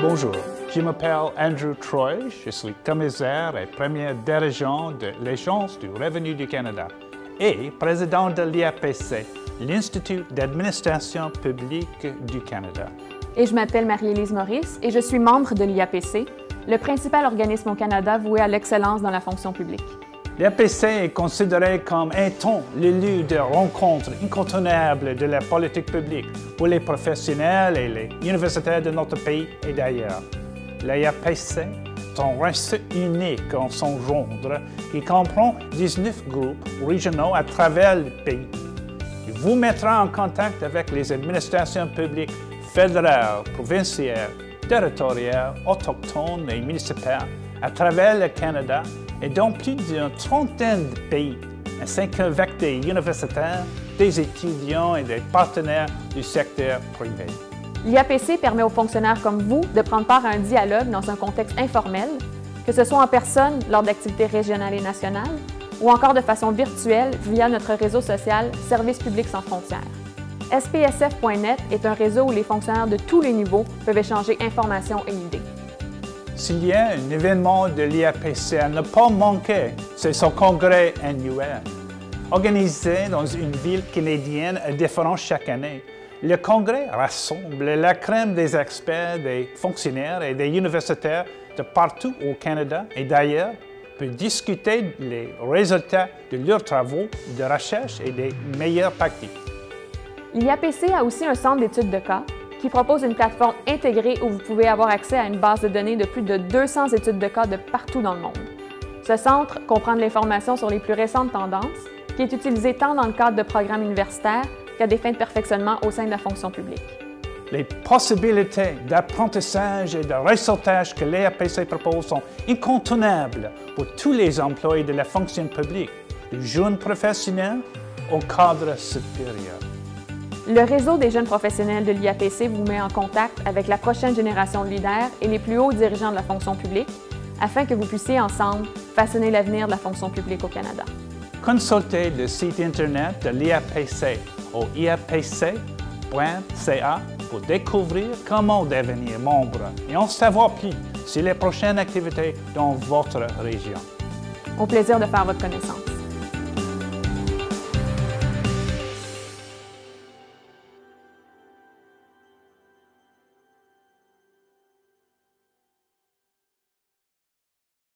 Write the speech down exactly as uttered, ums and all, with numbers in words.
Bonjour, je m'appelle Andrew Troy, je suis commissaire et premier dirigeant de l'Agence du revenu du Canada et président de l'I A P C, l'Institut d'administration publique du Canada. Et je m'appelle Marie-Élise Maurice et je suis membre de l'I A P C, le principal organisme au Canada voué à l'excellence dans la fonction publique. L'I A P C est considéré comme étant le lieu de rencontre incontournable de la politique publique pour les professionnels et les universitaires de notre pays et d'ailleurs. L'I A P C est un réseau unique en son genre qui comprend dix-neuf groupes régionaux à travers le pays. Il vous mettra en contact avec les administrations publiques fédérales, provinciales, territoriales, autochtones et municipales à travers le Canada et dans plus d'une trentaine de pays, ainsi qu'avec des universitaires, des étudiants et des partenaires du secteur privé. L'I A P C permet aux fonctionnaires comme vous de prendre part à un dialogue dans un contexte informel, que ce soit en personne lors d'activités régionales et nationales, ou encore de façon virtuelle via notre réseau social Services publics sans frontières. S P S F point net est un réseau où les fonctionnaires de tous les niveaux peuvent échanger informations et idées. S'il y a un événement de l'I A P C à ne pas manquer, c'est son congrès annuel. Organisé dans une ville canadienne différente chaque année, le congrès rassemble la crème des experts, des fonctionnaires et des universitaires de partout au Canada et d'ailleurs pour discuter les résultats de leurs travaux de recherche et des meilleures pratiques. L'I A P C a aussi un centre d'études de cas qui propose une plateforme intégrée où vous pouvez avoir accès à une base de données de plus de deux cents études de cas de partout dans le monde. Ce centre comprend de l'information sur les plus récentes tendances, qui est utilisée tant dans le cadre de programmes universitaires qu'à des fins de perfectionnement au sein de la fonction publique. Les possibilités d'apprentissage et de réseautage que l'I A P C propose sont incontournables pour tous les employés de la fonction publique, du jeune professionnel au cadre supérieur. Le réseau des jeunes professionnels de l'I A P C vous met en contact avec la prochaine génération de leaders et les plus hauts dirigeants de la fonction publique afin que vous puissiez ensemble façonner l'avenir de la fonction publique au Canada. Consultez le site Internet de l'I A P C au i a p c point c a pour découvrir comment devenir membre et en savoir plus sur les prochaines activités dans votre région. Au plaisir de faire votre connaissance.